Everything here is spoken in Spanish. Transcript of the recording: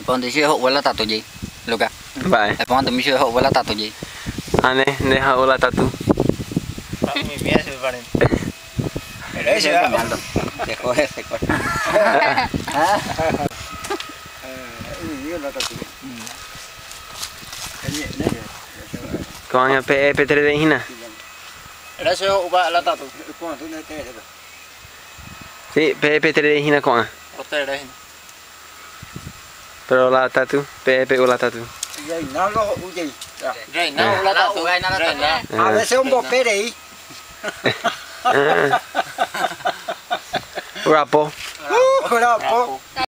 Ponte si hậu với là tatu gì, Luca. Vai. Ponte mi si hậu với là tatu gì. Ane, deja ola tatu. Mi mía se valen. Đấy chứ. Se coge, se coge. Con ya PEP3 de Hina. Era se uba la tatu. Sí, PEP3 de Hina con. Otra era hin. Pero la tatu, PEP o la tatu. Nó lo u gì? Reina la tatu. Reina. À, bây giờ ông bỏ bé đi. Rapo. Rapo.